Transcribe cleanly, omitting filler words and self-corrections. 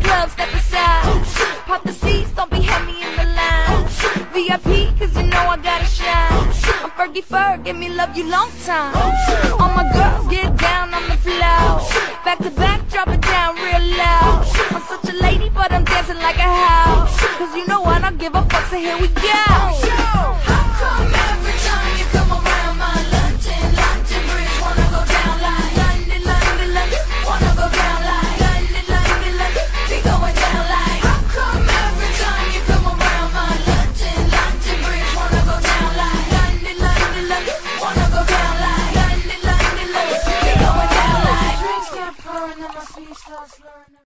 club, step aside. Pop the seats, don't be heavy in the line. VIP, cause you know I gotta shine. I'm Fergie Ferg, give me love you long time. All my girls get down on the floor. Back to back, drop it down real loud. I'm such a lady, but I'm dancing like a house. Cause you know I don't give a fuck, so here we go.